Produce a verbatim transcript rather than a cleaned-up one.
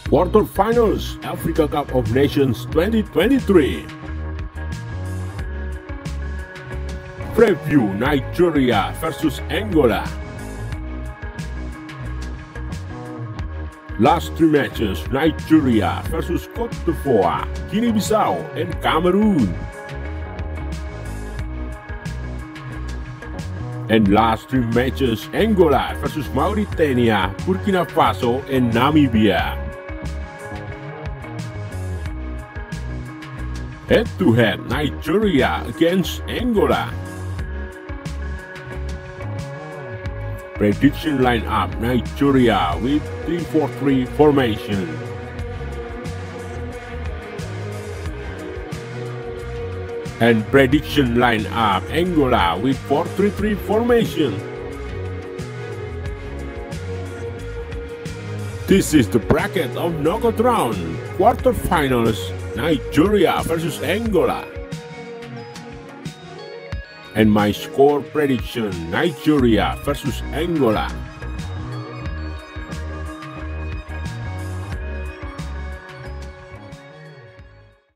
Quarterfinals Africa Cup of Nations twenty twenty-three. Preview Nigeria versus Angola. Last three matches, Nigeria versus Cote d'Ivoire, Guinea-Bissau, and Cameroon. And last three matches, Angola versus Mauritania, Burkina Faso, and Namibia. Head-to-head, Nigeria against Angola. Prediction lineup: Nigeria with three four three formation. And prediction lineup: Angola with four three three formation. This is the bracket of knockout round, quarterfinals, Nigeria versus Angola. And my score prediction: Nigeria versus Angola.